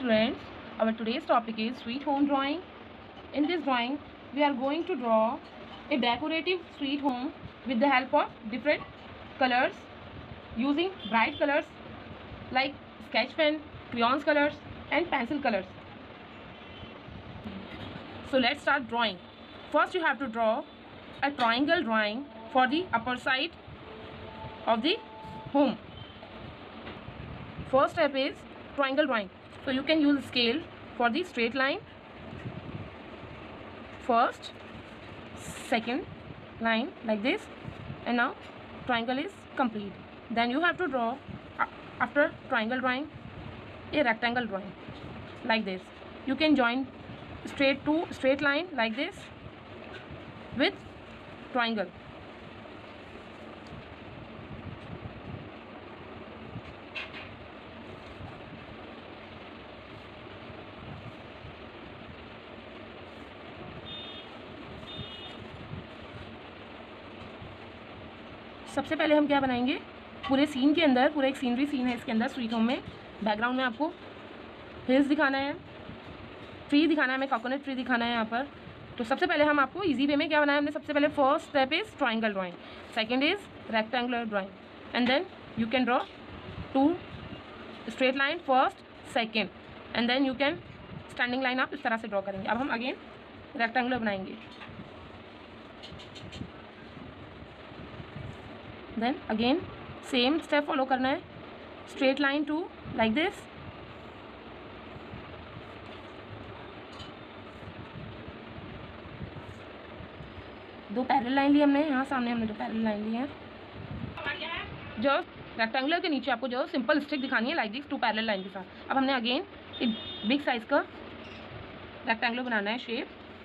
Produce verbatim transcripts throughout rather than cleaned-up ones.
students, our today's topic is sweet home drawing. In this drawing, we are going to draw a decorative sweet home with the help of different colors using bright colors like sketch pen, crayons colors and pencil colors. So let's start drawing. First you have to draw a triangle drawing for the upper side of the home. First step is triangle drawing. So you can use scale for the straight line. First, second line like this, and now triangle is complete. Then you have to draw after triangle drawing a rectangle drawing like this. You can join straight to straight line like this with triangle. सबसे पहले हम क्या बनाएंगे, पूरे scene के अंदर, पूरा एक सीनरी सीन है इसके अंदर स्वीट होम में, बैकग्राउंड में आपको हिल्स दिखाना है, ट्री दिखाना है, हमें कोकोनट ट्री दिखाना है यहाँ पर. तो सबसे पहले हम आपको इजी वे में क्या बनाया हमने, सबसे पहले first step is triangle drawing, second is rectangular drawing, and then you can draw two straight line first second, and then you can standing line आप इस तरह से ड्रॉ करेंगे. अब हम अगेन रेक्टेंगुलर बनाएंगे. Then again same step follow करना है, straight line two like this, दो पैरेलल लाइन ली हमने, यहाँ सामने हमने दो पैरेलल लाइन ली है. जो रेक्टेंगुलर के नीचे आपको जो सिंपल स्टिक दिखानी है like this two parallel line के साथ. अब हमने अगेन एक बिग साइज का रेक्टेंगुलर बनाना है शेप.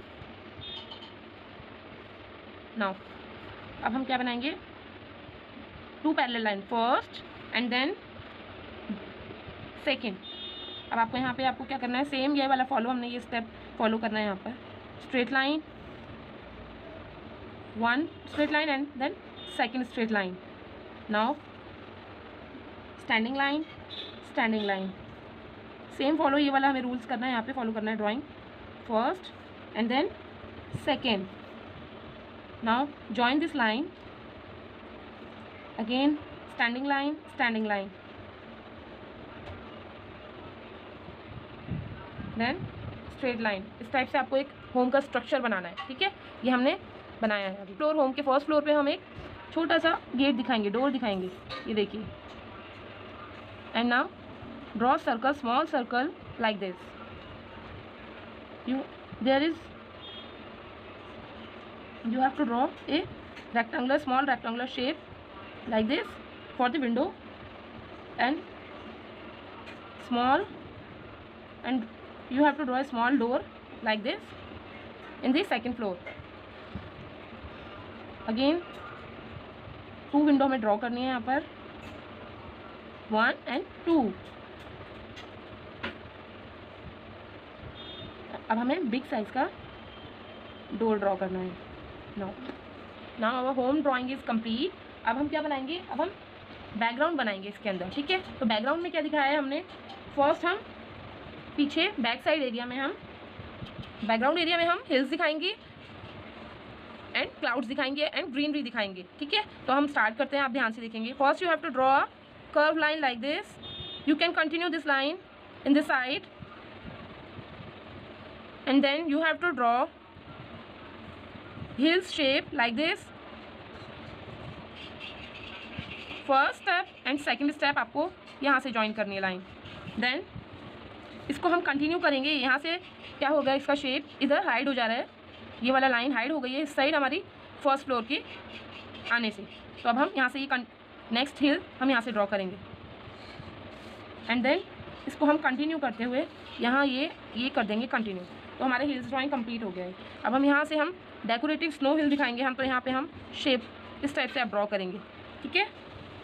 नाउ अब हम क्या बनाएंगे, two parallel line first and then second. अब आपको यहाँ पे आपको क्या करना है, सेम ये वाला फॉलो, हमने ये स्टेप फॉलो करना है. यहाँ पर straight line, one straight line and then second straight line. Now standing line, standing line, same follow, ये वाला हमें रूल्स करना है, यहाँ पे फॉलो करना है drawing, first and then second. Now join this line, again standing line, standing line, then straight line. इस टाइप से आपको एक होम का स्ट्रक्चर बनाना है. ठीक है, ये हमने बनाया है. अभी फ्लोर, होम के फर्स्ट फ्लोर पे हम एक छोटा सा गेट दिखाएंगे, डोर दिखाएंगे, ये देखिए. And now draw circle, small circle like this. You there is you have to draw a rectangular, small rectangular shape like this for the window, and small, and you have to draw a small door like this in the second floor. Again two window हमें draw करनी है यहाँ पर, one and two. अब हमें big size का door draw करना है. Now now our home drawing is complete. अब हम क्या बनाएंगे, अब हम बैकग्राउंड बनाएंगे इसके अंदर. ठीक है, तो बैकग्राउंड में क्या दिखाया है हमने, फर्स्ट हम पीछे बैक साइड एरिया में, हम बैकग्राउंड एरिया में हम हिल्स दिखाएंगे एंड क्लाउड्स दिखाएंगे एंड ग्रीनरी दिखाएंगे. ठीक है, तो हम स्टार्ट करते हैं, आप ध्यान से देखेंगे. First you have to draw a curve line like this. You can continue this line in this side, and then you have to draw hills shape like this. First step and second step आपको यहाँ से join करनी है line. Then इसको हम continue करेंगे. यहाँ से क्या होगा, इसका शेप इधर हाइड हो जा रहा है, ये वाला लाइन हाइड हो गई है इस साइड हमारी फर्स्ट फ्लोर की आने से. तो अब हम यहाँ से ये नेक्स्ट हिल हम यहाँ से ड्रॉ करेंगे, एंड देन इसको हम कंटिन्यू करते हुए यहाँ ये ये कर देंगे कंटिन्यू. तो हमारे हिल्स ड्राइंग कंप्लीट हो गया है. अब हम यहाँ से हम डेकोरेटिव स्नो हिल दिखाएंगे हम. तो यहाँ पे हम शेप इस टाइप से आप ड्रॉ करेंगे. ठीक है,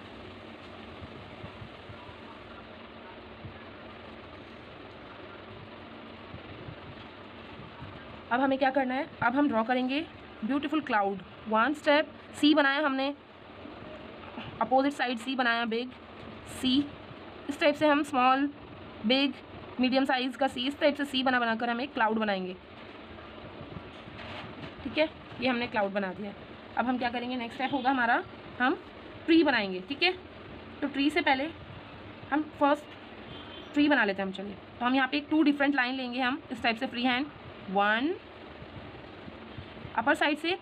अब हमें क्या करना है, अब हम ड्रॉ करेंगे beautiful cloud. One step C बनाया हमने, अपोजिट साइड सी बनाया, बिग सी. इस टाइप से हम स्मॉल, बिग मीडियम साइज़ का सी, इस टाइप से सी बना बनाकर हम एक क्लाउड बनाएंगे। ठीक है, ये हमने क्लाउड बना दिया। अब हम क्या करेंगे, नेक्स्ट स्टेप होगा हमारा, हम ट्री बनाएंगे। ठीक है, तो ट्री से पहले हम फर्स्ट ट्री बना लेते हैं हम। चलिए, तो हम यहाँ पे एक टू डिफरेंट लाइन लेंगे हम इस टाइप से free hand. One upper side से,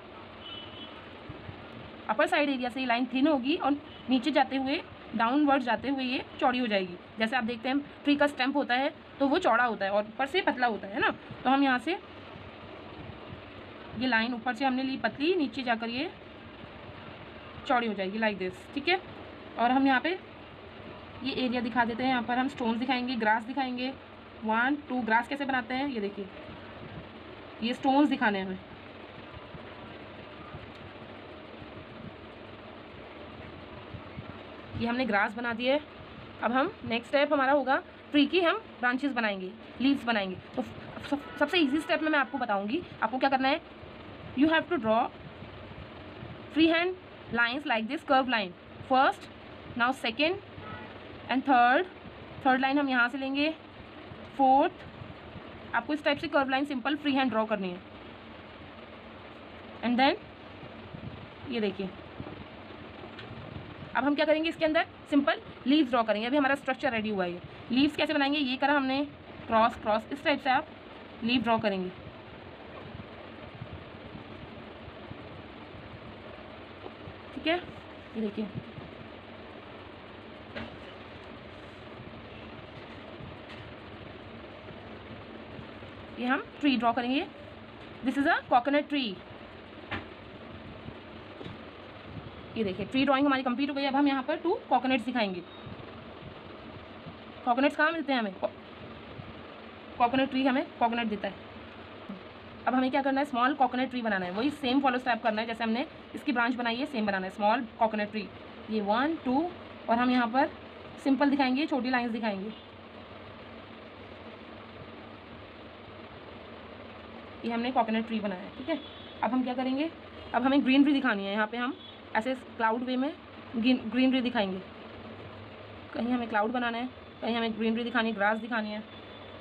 अपर साइड एरिया से ये लाइन थिन होगी और नीचे जाते हुए, डाउनवर्ड जाते हुए ये चौड़ी हो जाएगी। जैसे आप देखते हैं ट्री का स्टेम होता है तो वो चौड़ा होता है और ऊपर से पतला होता है ना। तो हम यहाँ से ये लाइन ऊपर से हमने ली पतली, नीचे जाकर ये चौड़ी हो जाएगी लाइक दिस। ठीक है, और हम यहाँ पे ये एरिया दिखा देते हैं। यहाँ पर हम स्टोन्स दिखाएंगे, ग्रास दिखाएंगे। वन टू, ग्रास कैसे बनाते हैं ये देखिए, ये स्टोन्स दिखाने हैं हमें। ये हमने ग्रास बना दिए। अब हम नेक्स्ट स्टेप हमारा होगा ट्री की, हम ब्रांचेस बनाएंगे, लीव्स बनाएंगे। तो सब, सबसे इजी स्टेप में मैं आपको बताऊंगी आपको क्या करना है। You have to draw free hand lines like this, curve line first, now second and third. Third line हम यहाँ से लेंगे, फोर्थ। आपको इस टाइप से curve line simple free hand draw करनी है। एंड देन ये देखिए, अब हम क्या करेंगे, इसके अंदर सिंपल लीव्स ड्रॉ करेंगे। अभी हमारा स्ट्रक्चर रेडी हुआ है। लीव्स कैसे बनाएंगे, ये करा हमने क्रॉस क्रॉस, इस टाइप से आप लीव ड्रॉ करेंगे। ठीक है, ये देखिए, ये हम ट्री ड्रॉ करेंगे। This is a coconut tree. ये देखिए, ट्री ड्राइंग हमारी कंप्लीट हो गई। अब हम यहाँ पर टू कोकोनट्स दिखाएंगे। कोकोनट्स कहाँ मिलते हैं हमें, कोकोनट ट्री हमें कोकोनट देता है। अब हमें क्या करना है, स्मॉल कोकोनट ट्री बनाना है। वही सेम फॉलो स्टेप करना है जैसे हमने इसकी ब्रांच बनाई है, सेम बनाना है स्मॉल कोकोनट ट्री। ये वन टू, और हम यहाँ पर सिंपल दिखाएंगे, छोटी लाइन्स दिखाएंगे। ये हमने कोकोनट ट्री बनाया है। ठीक है, अब हम क्या करेंगे, अब हमें ग्रीनरी दिखानी है। यहाँ पे हम ऐसे क्लाउड वे में ग्रीनरी दिखाएंगे। कहीं हमें क्लाउड बनाना है, कहीं हमें ग्रीनरी दिखानी है, ग्रास दिखानी है।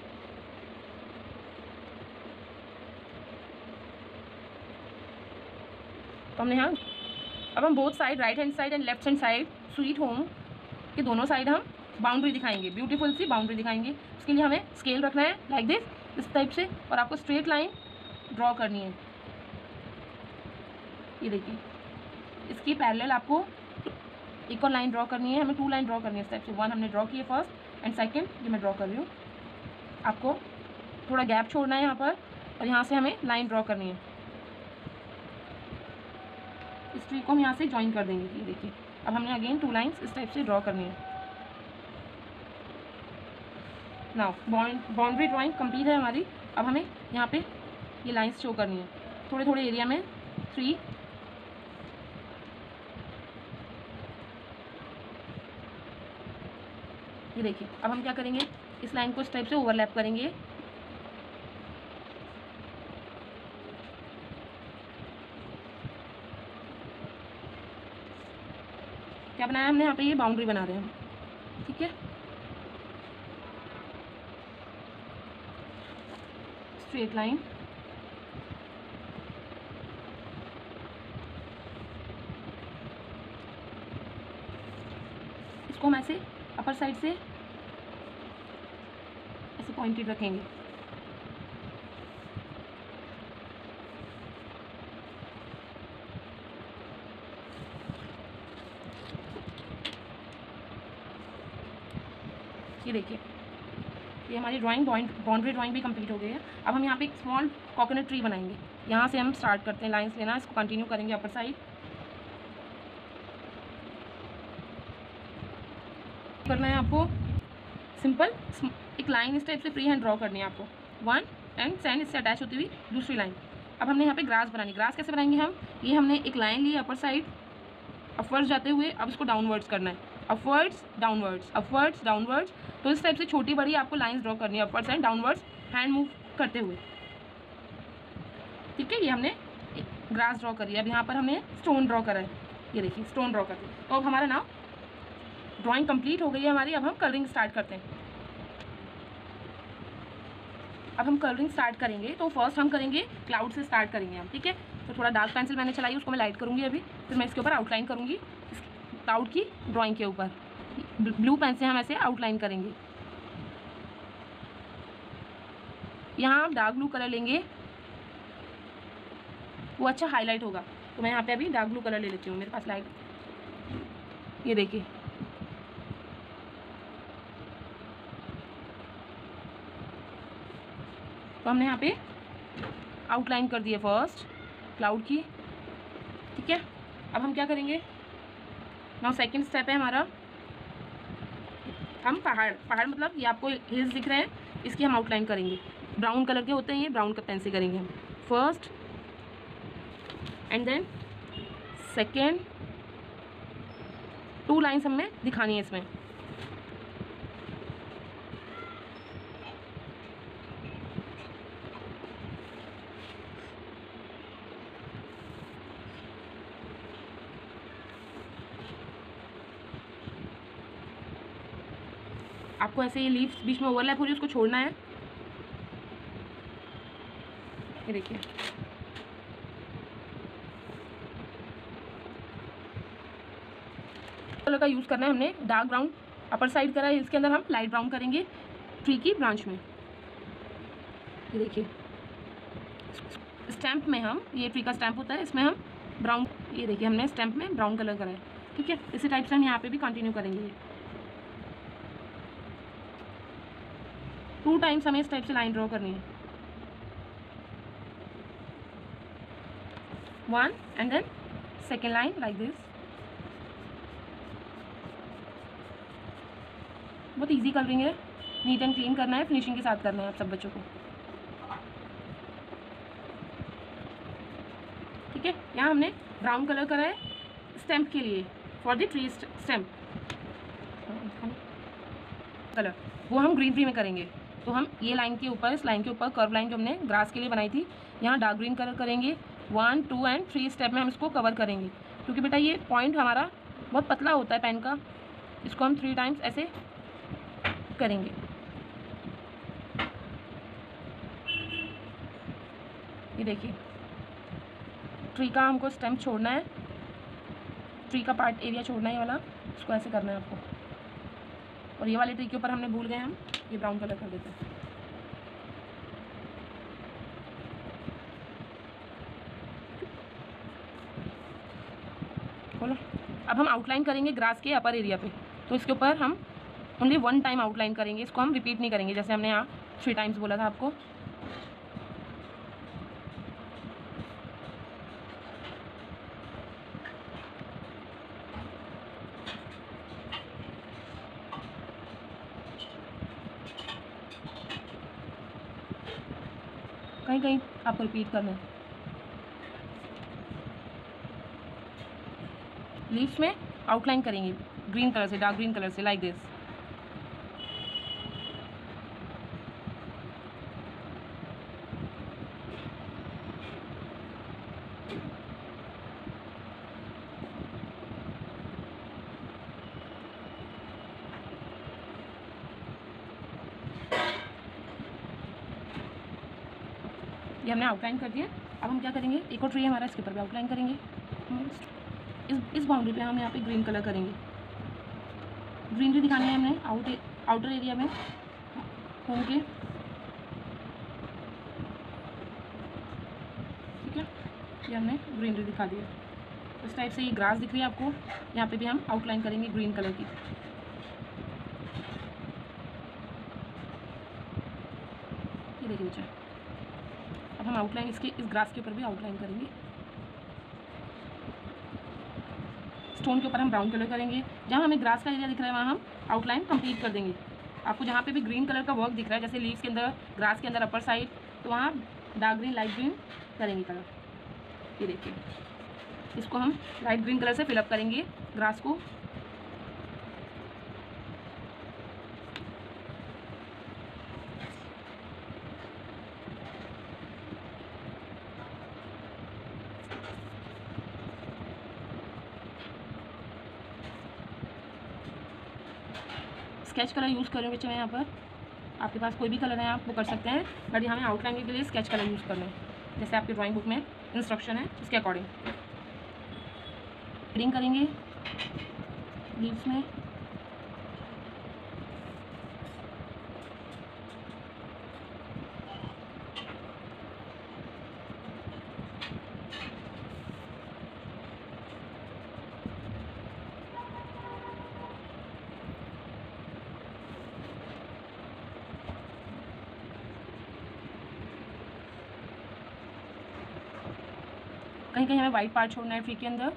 तो हमने यहाँ, अब हम both side, right hand side and left hand side, sweet home के दोनों साइड हम बाउंड्री दिखाएंगे, ब्यूटीफुल सी बाउंड्री दिखाएंगे। उसके लिए हमें स्केल रखना है लाइक दिस, इस टाइप से, और आपको स्ट्रेट लाइन ड्रॉ करनी है। ये देखिए, इसकी पैरेलल आपको एक और लाइन ड्रॉ करनी है। हमें टू लाइन ड्रॉ करनी है इस टाइप से। वन हमने ड्रॉ की है फर्स्ट एंड सेकंड, ये मैं ड्रॉ कर रही हूँ। आपको थोड़ा गैप छोड़ना है यहाँ पर, और यहाँ से हमें लाइन ड्रॉ करनी है। इस ट्री को हम यहाँ से ज्वाइन कर देंगे। ये देखिए, अब हमने अगेन टू लाइन्स इस टाइप से ड्रॉ करनी है। नाउ बाउंड्री ड्राइंग कंप्लीट है हमारी। अब हमें यहाँ पे ये लाइन्स शो करनी है थोड़े थोड़े एरिया में, थ्री। ये देखिए, अब हम क्या करेंगे, इस लाइन को इस टाइप से ओवरलैप करेंगे। क्या बनाया हमने यहाँ पे, ये बाउंड्री बना रहे हैं हम। ठीक है, स्ट्रेट लाइन, इसको हम ऐसे अपर साइड से ऐसे पॉइंटेड रखेंगे। ये देखिए, ये हमारी ड्राइंग बाउंड्री ड्राइंग भी कंप्लीट हो गई है। अब हम यहाँ पे एक स्मॉल कोकोनट ट्री बनाएंगे। यहाँ से हम स्टार्ट करते हैं लाइंस लेना, इसको कंटिन्यू करेंगे अपर साइड। करना है आपको सिंपल एक लाइन इस टाइप से फ्री हैंड ड्रॉ करनी है आपको, वन एंड सैंड इससे अटैच होती हुई दूसरी लाइन। अब हमने यहाँ पे ग्रास बनानी। ग्रास कैसे बनाएंगे हम, ये हमने एक लाइन ली अपर साइड, अपवर्ड्स जाते हुए, अब इसको डाउनवर्ड्स करना है, अपवर्ड्स डाउनवर्ड्स, अपवर्ड्स डाउनवर्ड्स। तो इस टाइप से छोटी बड़ी आपको लाइंस ड्रॉ करनी है, upwards and downwards, hand move करते हुए। ठीक है, ये हमने ग्रास ड्रॉ करी है। अब यहाँ पर हमने स्टोन ड्रॉ करा है, ये देखिए स्टोन ड्रॉ कर दिया। तो अब हमारा नाउ ड्राइंग कंप्लीट हो गई है हमारी। अब हम कलरिंग स्टार्ट करते हैं। अब हम कलरिंग स्टार्ट करेंगे, तो फर्स्ट हम करेंगे क्लाउड से स्टार्ट करेंगे हम, ठीक है। तो थोड़ा डार्क पेंसिल मैंने चलाई, उसको मैं लाइट करूँगी अभी, फिर मैं इसके ऊपर आउटलाइन करूँगी क्लाउड की ड्राइंग के ऊपर। ब्लू पेन से हम ऐसे आउटलाइन करेंगे। यहाँ आप डार्क ब्लू कलर लेंगे, वो अच्छा हाईलाइट होगा। तो मैं यहाँ पे अभी डार्क ब्लू कलर ले लेती हूँ, मेरे पास लाइट, ये देखिए। तो हमने यहाँ पे आउटलाइन कर दिया फर्स्ट क्लाउड की, ठीक है। अब हम क्या करेंगे, नाउ सेकंड स्टेप है हमारा, हम पहाड़ पहाड़ मतलब ये आपको हिल्स दिख रहे हैं, इसकी हम आउटलाइन करेंगे। ब्राउन कलर के होते हैं ये, ब्राउन का पेन से करेंगे हम first and then second. Two lines हमें दिखानी है इसमें। आपको ऐसे ये लीव्स बीच में ओवरलैप हो रही है, उसको छोड़ना है। ये देखिए, कलर का यूज़ करना है हमने, डार्क ब्राउन अपर साइड करा है, इसके अंदर हम लाइट ब्राउन करेंगे ट्री की ब्रांच में। ये देखिए, स्टैम्प में हम, ये ट्री का स्टैम्प होता है, इसमें हम ब्राउन, ये देखिए हमने स्टैम्प में ब्राउन कलर करा है, ठीक है। इसी टाइप से हम यहाँ पे भी कंटिन्यू करेंगे। टू टाइम्स हमें इस टाइप से लाइन ड्रॉ करनी है, one and then second line like this. बहुत इजी कलरिंग है, नीट एंड क्लीन करना है, फिनिशिंग के साथ करना है आप सब बच्चों को, ठीक है। यहाँ हमने ब्राउन कलर करा है स्टैम्प के लिए, for the tree stamp colour, वो हम ग्रीन ट्री में करेंगे। तो हम ये लाइन के ऊपर, इस लाइन के ऊपर कर्व लाइन जो हमने ग्रास के लिए बनाई थी, यहाँ डार्क ग्रीन कलर करेंगे। One two and three step में हम इसको कवर करेंगे, क्योंकि बेटा ये पॉइंट हमारा बहुत पतला होता है पेन का, इसको हम थ्री टाइम्स ऐसे करेंगे। ये देखिए, ट्री का हमको स्टेम छोड़ना है, ट्री का पार्ट एरिया छोड़ना है, ये वाला, इसको ऐसे करना है आपको। और ये वाले ट्री के ऊपर हमने भूल गए, हम ये ब्राउन कलर कर देते हैं। बोलो, अब हम आउटलाइन करेंगे ग्रास के अपर एरिया पे, तो इसके ऊपर हम ओनली वन टाइम आउटलाइन करेंगे, इसको हम रिपीट नहीं करेंगे, जैसे हमने यहाँ थ्री टाइम्स बोला था आपको। कहीं कहीं आपको रिपीट करना है। लीव्स में आउटलाइन करेंगे ग्रीन कलर से, डार्क ग्रीन कलर से, लाइक दिस। ये हमने आउटलाइन कर दिया। अब हम क्या करेंगे, एक और ट्री हमारा, इसके ऊपर भी आउटलाइन करेंगे। इस इस बाउंड्री पे हम यहाँ पे ग्रीन कलर करेंगे, ग्रीनरी दिखानी है हमने आउट आउटर एरिया में होम के, ठीक है। ये हमने ग्रीनरी दिखा दिया। इस टाइप से ये ग्रास दिख रही है आपको, यहाँ पे भी हम आउटलाइन करेंगे ग्रीन कलर की। ये देखिए बच्चा, अब हम आउटलाइन इसके इस ग्रास के ऊपर भी आउटलाइन करेंगे। स्टोन के ऊपर हम ब्राउन कलर करेंगे, जहाँ हमें ग्रास का एरिया दिख रहा है वहाँ हम आउटलाइन कंप्लीट कर देंगे। आपको जहाँ पे भी ग्रीन कलर का वर्क दिख रहा है, जैसे लीव्स के अंदर, ग्रास के अंदर अपर साइड, तो वहाँ डार्क ग्रीन लाइट ग्रीन करेंगे कलर। ये देखिए, इसको हम लाइट ग्रीन कलर से फिलअप करेंगे ग्रास को। स्केच कलर यूज़ कर रही हूँ बच्चे मैं यहाँ पर। आपके पास कोई भी कलर है आप वो कर सकते हैं, बट यहाँ हमें आउटलाइन के लिए स्केच कलर यूज़ करना है, जैसे आपकी ड्राइंग बुक में इंस्ट्रक्शन है उसके अकॉर्डिंग। शेडिंग करेंगे लीव्स में। कहीं कहीं हमें वाइट पार्ट छोड़ना है ट्री के अंदर।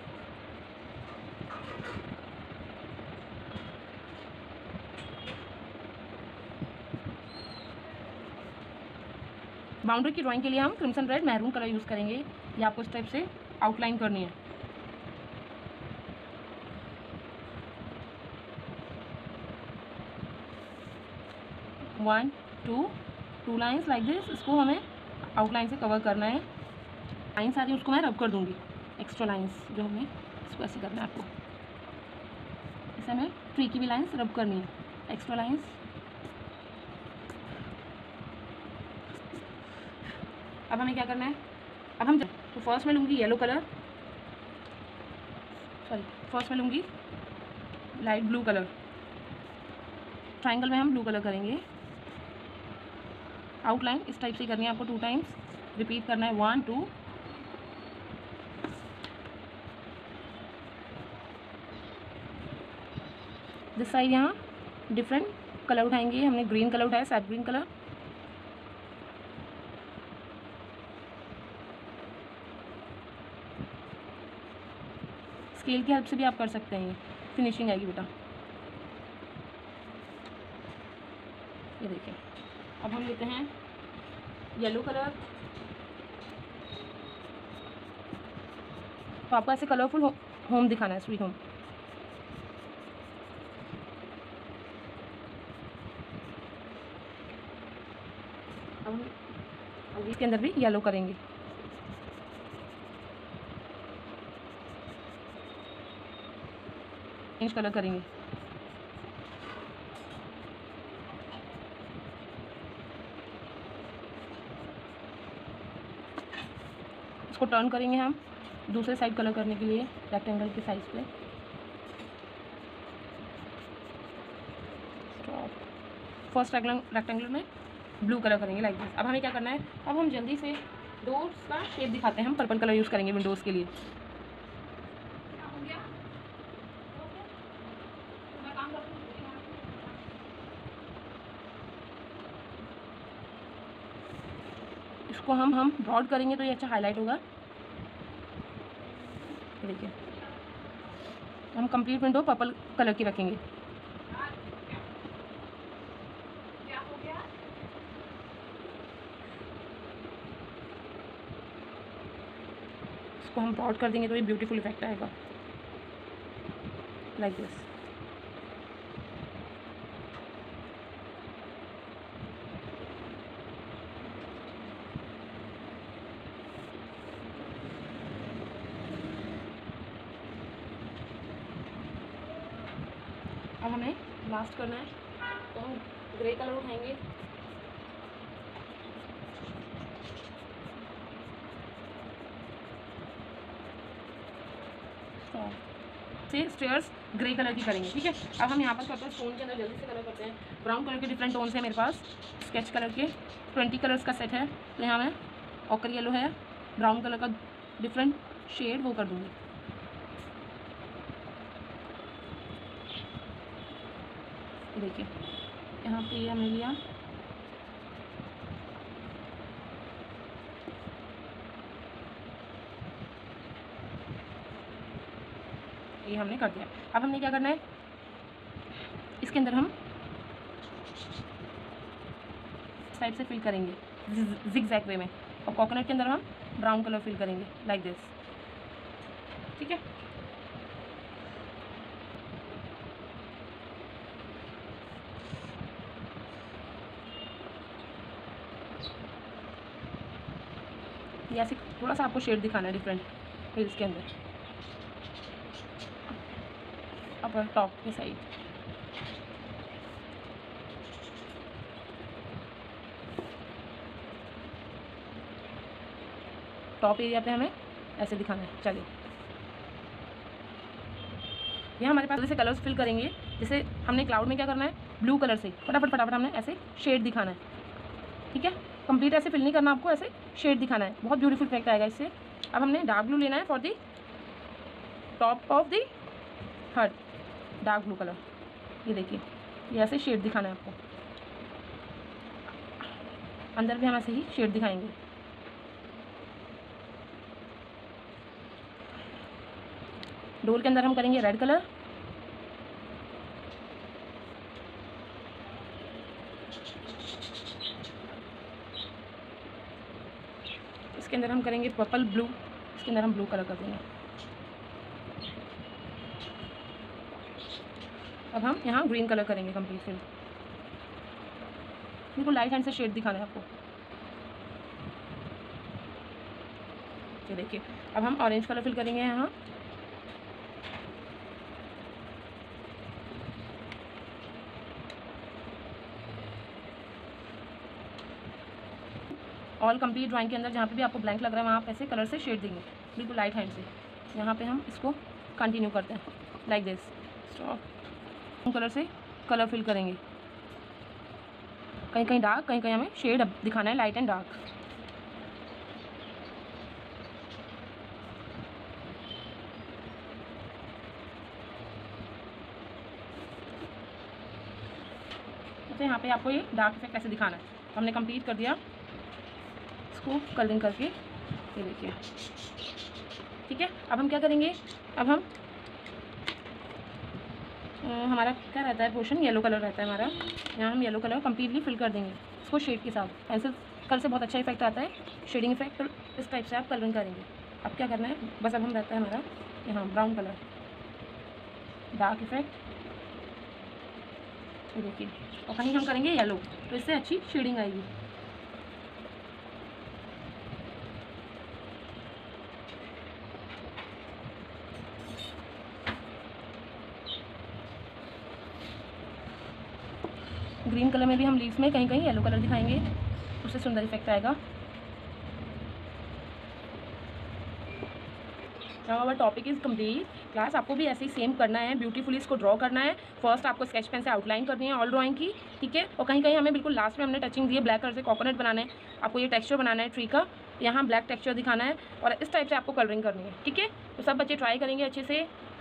बाउंड्री की ड्राइंग के लिए हम crimson red maroon colour use करेंगे। ये आपको इस टाइप से आउटलाइन करनी है। One two two lines like this, इसको हमें आउटलाइन से कवर करना है। लाइन्स आ रही है उसको मैं रब कर दूंगी, एक्स्ट्रा लाइन्स जो हमें इसको ऐसे करना है आपको, इसे हमें ट्री की भी लाइन्स रब करनी है, एक्स्ट्रा लाइन्स। अब हमें क्या करना है, अब हम तो फर्स्ट में लूँगी येलो कलर, सॉरी फर्स्ट में लूँगी लाइट ब्लू कलर। ट्राइंगल में हम ब्लू कलर करेंगे। आउटलाइन इस टाइप से करनी है आपको, टू टाइम्स रिपीट करना है, वन टू। दिस साइड यहाँ डिफरेंट कलर उठाएंगे, हमने ग्रीन कलर उठाया, सैप ग्रीन कलर। स्केल की हेल्प से भी आप कर सकते हैं, फिनिशिंग आएगी बेटा। ये देखिए, अब हम लेते हैं येलो कलर। तो आपको ऐसे कलरफुल हो, होम दिखाना है, स्वीट होम। अब हम इसके अंदर भी येलो करेंगे। ऑरेंज कलर करेंगे। इसको टर्न करेंगे हम दूसरे साइड कलर करने के लिए, रेक्टेंगल के साइज पे। फर्स्ट रेक्टेंगल में ब्लू कलर करेंगे लाइक दिस। अब हमें क्या करना है, अब हम जल्दी से डोर्स का शेप दिखाते हैं। हम पर्पल कलर यूज़ करेंगे विंडोज़ के लिए। इसको हम हम ब्रॉड करेंगे तो ये अच्छा हाईलाइट होगा। देखिए, हम कंप्लीट विंडो पर्पल कलर की रखेंगे। इसको हम ब्रॉड कर देंगे तो ये ब्यूटीफुल इफेक्ट आएगा लाइक दिस। अब हमें लास्ट करना है तो हम ग्रे कलर उठाएंगे। से स्टेयर्स ग्रे कलर की करेंगे, ठीक है। अब हम यहाँ पर करते हैं स्टोन के अंदर जल्दी से कलर करते हैं। ब्राउन कलर के डिफरेंट टोन्स है मेरे पास, स्केच कलर के ट्वेंटी कलर्स का सेट है। तो यहाँ में ऑकर येलो है, ब्राउन कलर का डिफरेंट शेड वो कर दूँगी। देखिए यहाँ पे ये हमने लिया, ये हमने कर दिया। अब हमने क्या करना है, इसके अंदर हम इस टाइप से फिल करेंगे जिग जैग वे में, और कोकोनट के अंदर हम ब्राउन कलर फिल करेंगे लाइक दिस, ठीक है। ये ऐसे थोड़ा सा आपको शेड दिखाना है डिफरेंट हिल्स के अंदर, अपर टॉप की साइड। टॉप एरिया पे हमें ऐसे दिखाना है। चलिए यहाँ हमारे पास जैसे कलर्स फिल करेंगे, जैसे हमने क्लाउड में क्या करना है, ब्लू कलर से फटाफट फटाफट हमने ऐसे शेड दिखाना है। ठीक है, कंप्लीट ऐसे फिल नहीं करना आपको, ऐसे शेड दिखाना है। बहुत ब्यूटीफुल इफेक्ट आएगा इससे। अब हमने डार्क ब्लू लेना है for the top of the hut, dark blue colour. ये देखिए, ये ऐसे शेड दिखाना है आपको। अंदर भी हम ऐसे ही शेड दिखाएंगे। डोर के अंदर हम करेंगे रेड कलर, इसके अंदर हम करेंगे पर्पल ब्लू, इसके अंदर हम ब्लू कलर कर देंगे। अब हम यहाँ ग्रीन कलर करेंगे कंप्लीट फिल। बिल्कुल लाइट हैंड से शेड दिखाना है आपको। ये देखिए, अब हम ऑरेंज कलर फिल करेंगे यहाँ। ऑल कंप्लीट ड्राइंग के अंदर जहाँ पे भी आपको ब्लैंक लग रहा है वहाँ पे ऐसे कलर से शेड देंगे, बिल्कुल लाइट हैंड से। यहाँ पे हम इसको कंटिन्यू करते हैं लाइक दिस। स्टॉप कलर से कलर फिल करेंगे, कहीं कहीं डार्क, कहीं कहीं हमें शेड दिखाना है लाइट एंड डार्क। तो यहाँ पे आपको ये डार्क इफेक्ट ऐसे दिखाना है। तो हमने कंप्लीट कर दिया इसको कलरिंग करके। ये देखिए, ठीक है। अब हम क्या करेंगे, अब हम आ, हमारा क्या रहता है पोर्शन, येलो कलर रहता है हमारा। यहाँ हम येलो कलर कम्प्लीटली फिल कर देंगे इसको शेड के साथ। पेंसिल कलर से बहुत अच्छा इफेक्ट आता है, शेडिंग इफेक्ट। तो इस टाइप से आप कलरिंग करेंगे। अब क्या करना है, बस अब हम रहता है हमारा यहाँ ब्राउन कलर, डार्क इफेक्ट। तो देखिए, और कहीं हम करेंगे येलो, तो इससे अच्छी शेडिंग आएगी। ग्रीन कलर में भी हम लीव्स में कहीं कहीं येलो कलर दिखाएंगे, उससे सुंदर इफेक्ट आएगा। Now our topic is complete. Class आपको भी ऐसे ही सेम करना है, ब्यूटीफुली इसको ड्रॉ करना है। फर्स्ट आपको स्केच पेन से आउटलाइन करनी है ऑल ड्राइंग की, ठीक है। और कहीं कहीं हमें बिल्कुल लास्ट में हमने टचिंग दी है, ब्लैक कलर से कोकोनट बनाना है आपको, ये टेक्सचर बनाना है ट्री का, यहाँ ब्लैक टेक्सचर दिखाना है और इस टाइप से आपको कलरिंग करनी है, ठीक है। तो सब बच्चे ट्राई करेंगे अच्छे से।